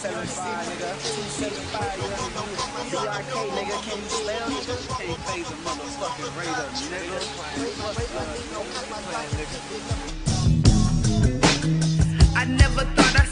275, nigga. 275, you know. BRK, nigga. Can you spell, nigga? Can't phase a motherfucking raider, nigga. What's up, nigga? I never thought I